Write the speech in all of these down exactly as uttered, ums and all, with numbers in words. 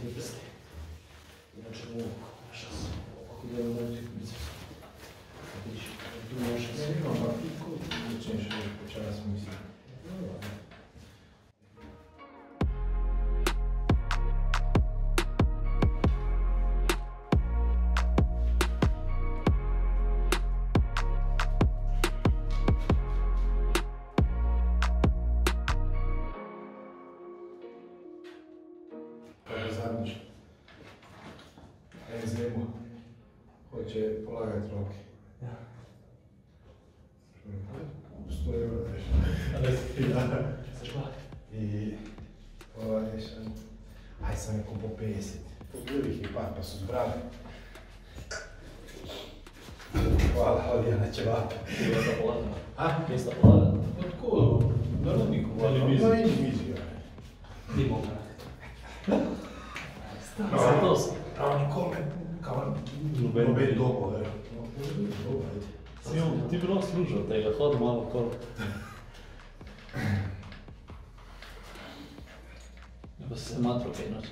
prste. Inače mu šas, ako idemo na utakmicu. Vidiš, tu naša se ima, a ti ko začneš reći počas misli. Zadnjič. En zemo. Hoće polagati roke. Ja. sto eura već. I polagaš. Aj sam nekom po pedeset. Pogledaj ih i par pa su zbrali. Hvala, hodi ja na ćevape. Mjesta polagana. A? Mjesta polagana. Od ko? Na rodniku. Ili mizi. Na ili mizi. Ti mogu raditi. Sad to si. Pravo nikome, kao Noben noben dogovor. Ti bi nas služao tega, hodi malo okolo. Pa si se matro kaj noć.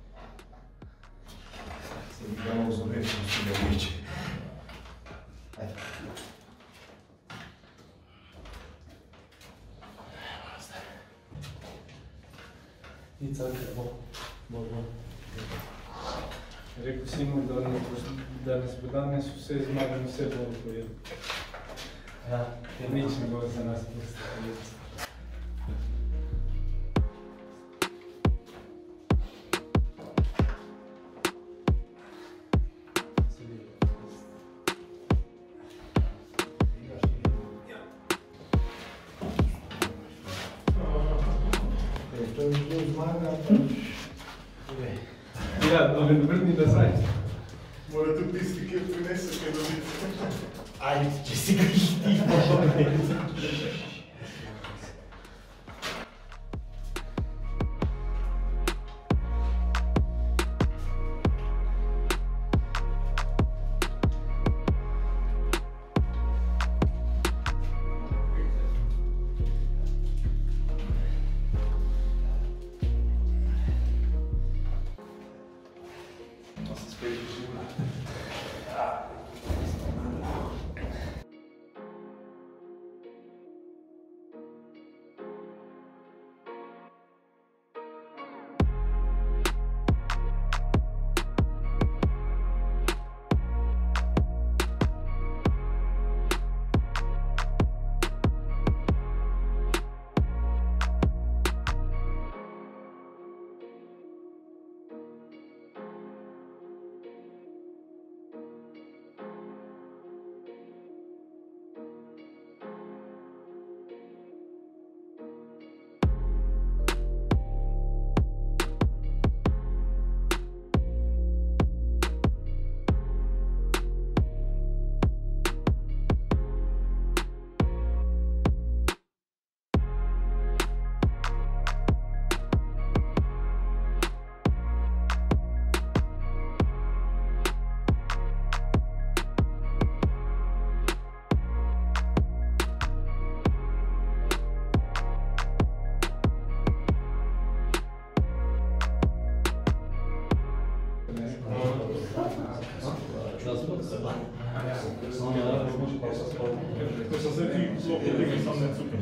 Sad ga malo zove, što su ga liče. Ajde. I cakre, bo. Bo, bo. Rekao si mu da danas po danas su sve zmagane, sve bolo pojedu. Ja. Nič ne bo za nas postavljati. To je što zmaga, pa Ja, ali vrni nazaj. mora tu tisti kjer prinese kaj dobiti. Ajde, će si ga ti pomoći. Questo se ti lo che sta nel suo.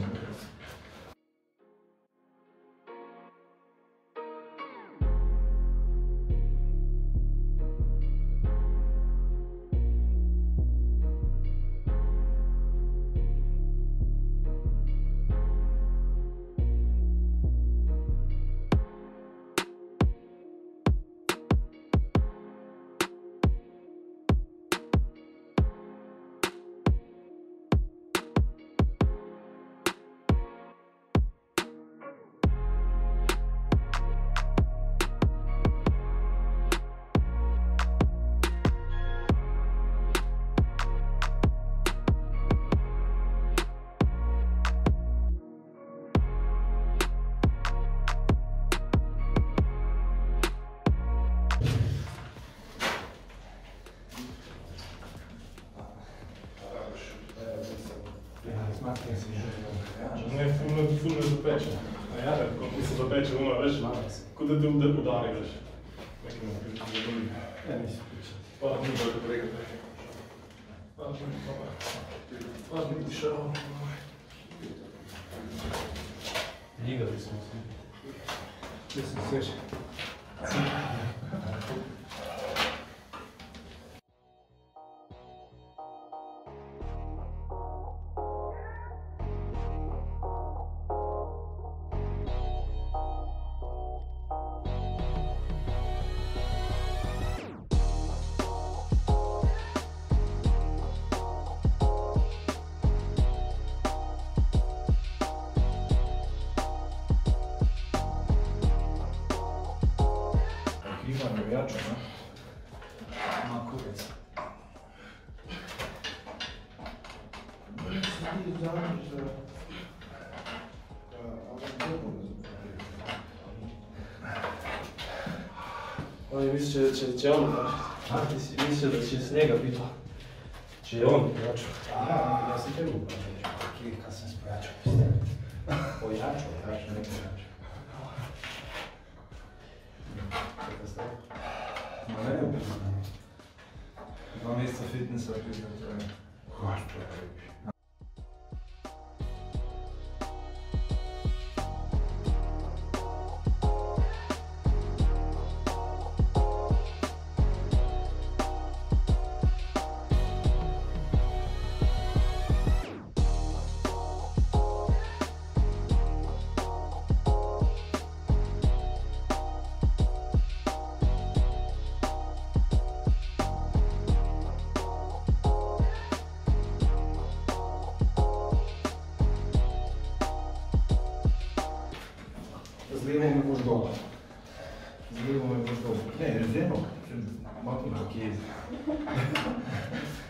Non è full, full zapečen. A ja, kako se zapeče, ono, veš, kot da te udari, veš. Ja nisam pričati. Pa, mi bolje pregledaj. Pa, mi dišao. Igrali smo se. Gdje se sjeća? Ivan navijača, ne? Ma kurac. Oni misle da će, će on, a ti si mislio da će s njega biti. Će on navijača. Ja, ja sam te upravo, kad sam spojačao. Pojačao, znači neki način. Ma ne, dva mjeseca fitnessa priznam treba. Baš to je. Zlijevo me boš dole. Zlijevo me boš dole. Ne, zlijevo. Maknu kako je.